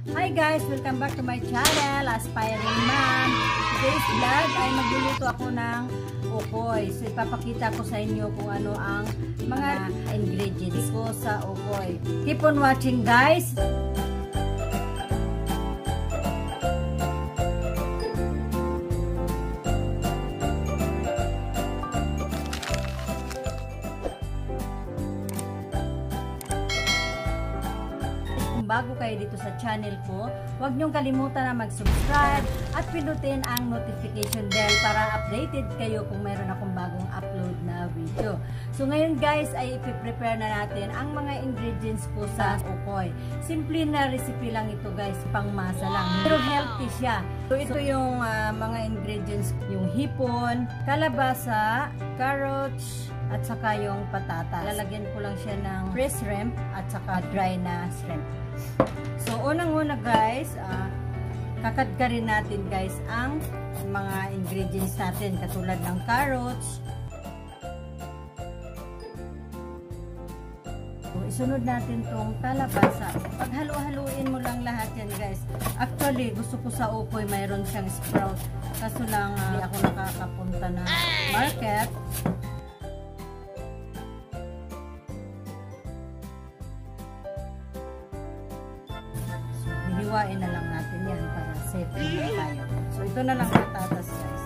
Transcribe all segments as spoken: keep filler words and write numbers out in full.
Hi guys! Welcome back to my channel, Aspiring Mom. Today's vlog ay magluluto ako ng ukoy. So ipapakita ko sa inyo kung ano ang mga ingredients ko sa ukoy. Keep on watching guys! Bago kayo dito sa channel ko, huwag niyong kalimutan na mag-subscribe at pinutin ang notification bell para updated kayo kung mayroon akong bagong upload na video. So ngayon guys ay ipiprepare na natin ang mga ingredients ko sa ukoy. Simple na recipe lang ito guys, pangmasa lang. Pero healthy siya. So ito yung uh, mga ingredients, yung hipon, kalabasa, carrots, at saka yung patatas. Lalagyan ko lang siya ng fresh shrimp at saka dry na shrimp. So, unang-una guys, uh, kakadkarin natin guys ang mga ingredients natin katulad ng carrots. So, isunod natin tong kalabasa. Paghalo-haluin mo lang lahat yan guys. Actually, gusto ko sa ukoy mayroon siyang sprout. Kaso lang, uh, hindi ako nakakapunta na market. Hiwain na lang natin yan para safe na tayo. So, ito na lang patatas guys.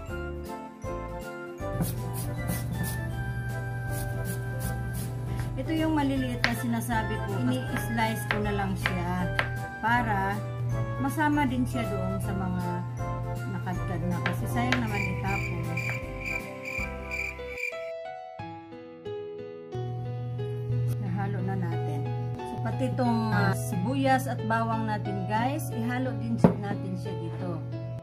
Ito yung maliliit na sinasabi ko. Ini-slice ko na lang siya para masama din siya doon sa mga nakadkad na. Kasi sayang naman itapon. Nahalo na natin. Pati itong uh, sibuyas at bawang natin guys, ihalo din natin siya dito.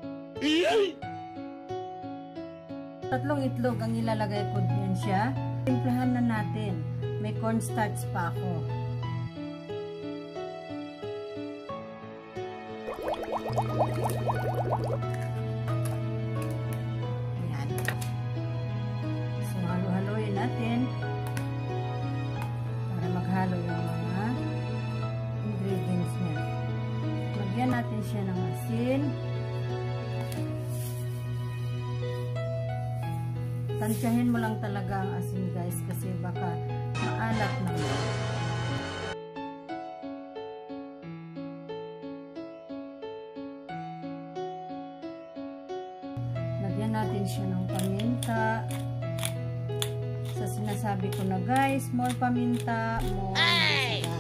Tatlong itlog ang ilalagay ko din siya. Timplahan na natin. May cornstarch pa ako. Ayan. So halo-haloyin natin para maghalo yung ingredients niya. Lagyan natin siya ng asin. Tansyahin mo lang talaga ang asin guys kasi baka maalat na. Lagyan natin siya ng paminta. Sa sinasabi ko na guys, more paminta, more masarap.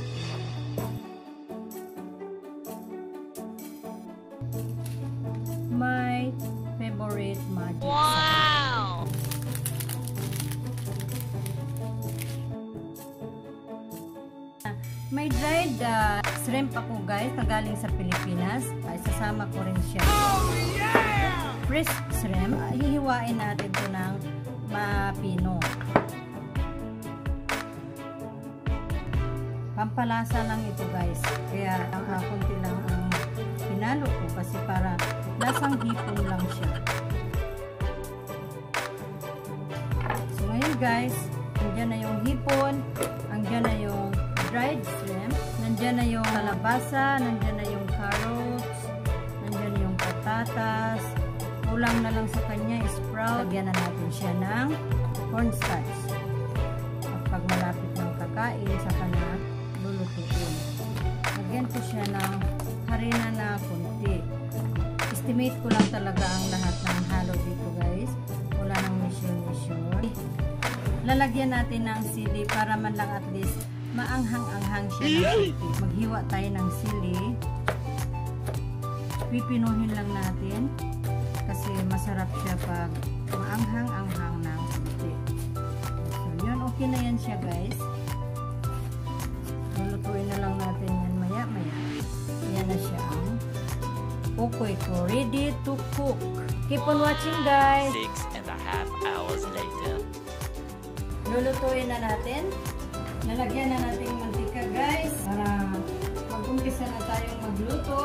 My favorite magic. Wow! May dried uh, shrimp ako guys na galing sa Pilipinas. Ay, sasama ko rin siya. Oh, yeah! Fresh shrimp. Uh, hihiwain natin ito ng mapino. Pampalasa lang ito guys. Kaya ang uh, kunti lang ang pinalo ko kasi para lasang hipon lang siya. So ngayon guys, nandiyan na yung hipon, nandiyan na yung dried shrimp, nandiyan na yung kalabasa, nandiyan na yung carrots, nandiyan na yung patatas. Kulang na lang sa kanya sprout. Lagyan na natin siya ng cornstarch. At pag malapit ng kakain, saka na lulutuin. Lagyan ko siya ng harina na kunti. Estimate ko lang talaga ang lahat ng halo dito guys. Wala nang mission-mission. Lalagyan natin ng sili para man lang at least maanghang-anghang siya. Maghiwa tayo ng sili. Pipinuhin lang natin kasi masarap siya pag maanghang-anghang ng sili. So yun, okay na yan siya guys. Lulutuin na lang natin yan maya-maya. Yan na siya ang ukoy ko. Ready to cook. Keep on watching guys. Six and a half hours later. Lulutuin na natin. Lalagyan na natin yung mantika guys. Para mag-umpisa na tayong magluto.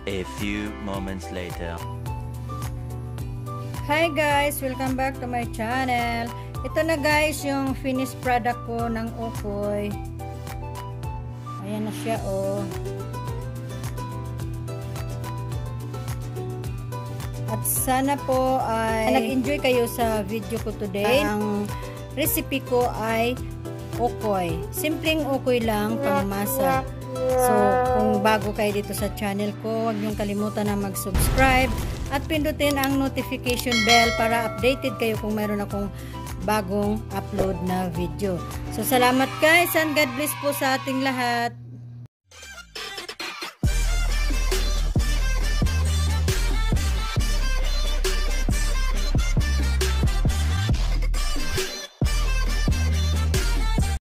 A few moments later. Hi guys! Welcome back to my channel. Ito na guys yung finished product ko ng Okoy. Ayan na siya oh. At sana po ay nag-enjoy kayo sa video ko today. Ang recipe ko ay Okoy. Simpleng Okoy lang pang masa. So, kung bago kayo dito sa channel ko, huwag niyong kalimutan na mag-subscribe at pindutin ang notification bell para updated kayo kung mayroon akong bagong upload na video. So, salamat guys and God bless po sa ating lahat.